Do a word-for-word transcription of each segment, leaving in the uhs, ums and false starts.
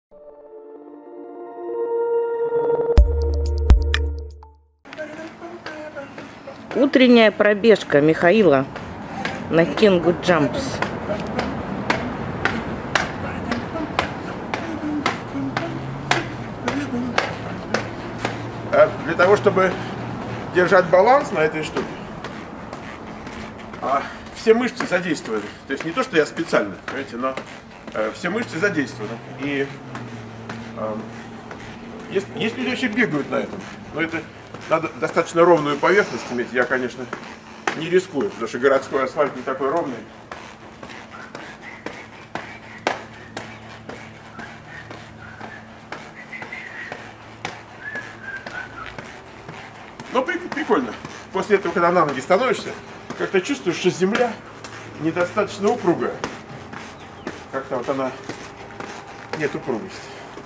Утренняя пробежка Михаила на Kengoo Jumps. Для того, чтобы держать баланс на этой штуке, все мышцы задействованы. То есть не то, что я специально, понимаете, но все мышцы задействованы. И есть, есть люди вообще бегают на этом, но это надо достаточно ровную поверхность иметь. Я, конечно, не рискую, потому что городской асфальт не такой ровный. Но прикольно. После этого, когда на ноги становишься, как-то чувствуешь, что земля недостаточно упругая. Как-то вот она нет упругости.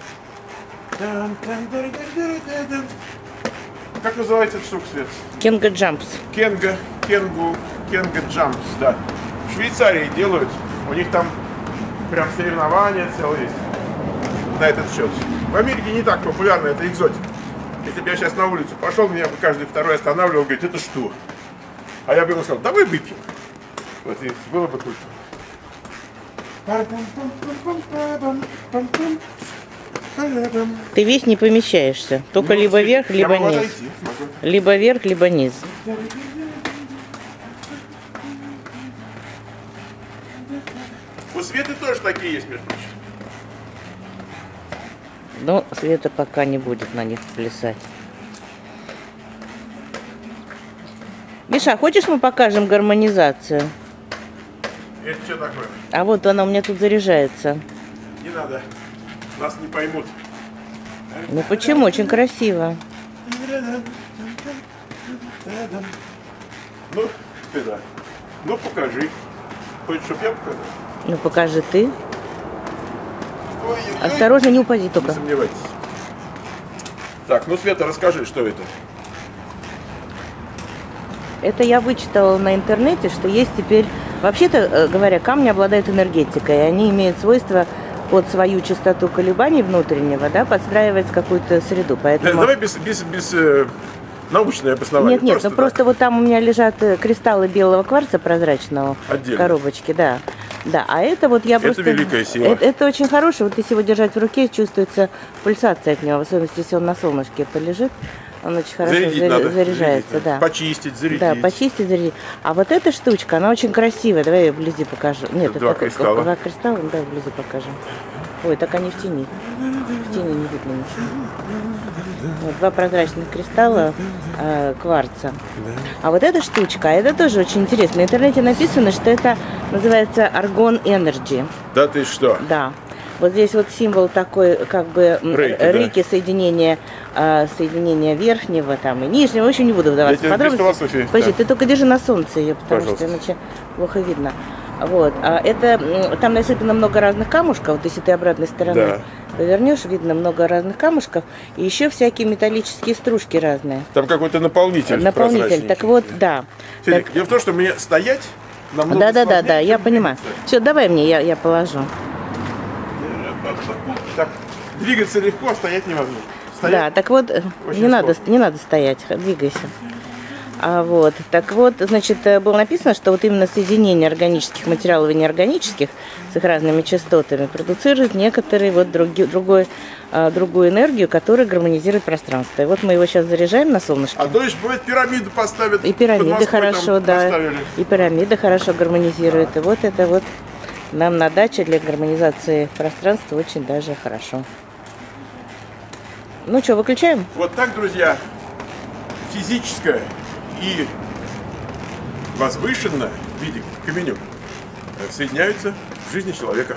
Как называется эта штука, Свет? Kengoo Jumps. Kengoo, Kengoo, Kengoo Jumps, да. В Швейцарии делают. У них там прям соревнования целые есть на этот счет. В Америке не так популярно, это экзотика. Если бы я сейчас на улицу пошел, меня бы каждый второй останавливал, говорит, это что? А я бы ему сказал, давай выпьем. Вот и было бы круто. Ты весь не помещаешься. Только ну, либо вверх, либо низ. Отойти, либо вверх, либо низ. У Светы тоже такие есть, между прочим. Но Света пока не будет на них плясать. Миша, хочешь мы покажем гармонизацию? Это что такое? А вот она у меня тут заряжается. Не надо, нас не поймут. Ну почему? Очень красиво. Ну, Света, ну покажи. Хочешь, чтобы я показал? Ну покажи ты. Ой, осторожно, не упади только. Не сомневайтесь. Так, ну Света, расскажи, что это? Это я вычитала на интернете, что есть теперь... Вообще-то, говоря, камни обладают энергетикой, и они имеют свойство под свою частоту колебаний внутреннего, да, подстраивать какую-то среду. Поэтому... Давай без, без, без э, научное обоснование. Нет, нет, просто ну просто вот там у меня лежат кристаллы белого кварца прозрачного отдельно. В коробочке, да. Да, а это вот я это просто... Это великая сила. Это, это очень хороший, вот если его держать в руке, чувствуется пульсация от него, в особенности, если он на солнышке полежит. Он очень хорошо зарядить заря... надо, заряжается, зарядить, да. Почистить, зарядить. Да, почистить, зарядить. А вот эта штучка, она очень красивая. Давай я вблизи покажу. Нет, два это кристалла. Два кристалла, да, вблизи покажем. Ой, так они в тени. В тени не видно ничего. Вот, два прозрачных кристалла э, кварца. А вот эта штучка, это тоже очень интересно. На интернете написано, что это называется Argon Energy. Да ты что? Да. Вот здесь вот символ такой, как бы, рейки, рейки да. соединения, э, соединения верхнего там и нижнего. В общем, не буду вдаваться в подробности. Подожди, да. Ты только держи на солнце ее, потому Пожалуйста. что иначе плохо видно. Вот. А это, там насыпано много разных камушков. Вот если ты обратной стороной да. повернешь, видно много разных камушков. И еще всякие металлические стружки разные. Там какой-то наполнитель. Наполнитель. Так вот, да. Смотри, так... Дело в том, что мне стоять намного Да, да, да, сложнее, да, я понимаю. двигаться. Все, давай мне, я, я положу. Так, двигаться легко, а стоять невозможно. Стоять да, так вот, не надо, не надо стоять, двигайся. А вот, так вот, значит, было написано, что вот именно соединение органических материалов и неорганических с их разными частотами продуцирует некоторые вот други, другой, а, другую энергию, которая гармонизирует пространство. И вот мы его сейчас заряжаем на солнышке. А то есть, бывает, пирамиду поставят. И пирамиды хорошо, да. Поставили. И пирамиды хорошо гармонизируют. И вот это вот нам на даче для гармонизации пространства очень даже хорошо. Ну что, выключаем? Вот так, друзья, физическое и возвышенное в виде каменюк соединяются в жизни человека.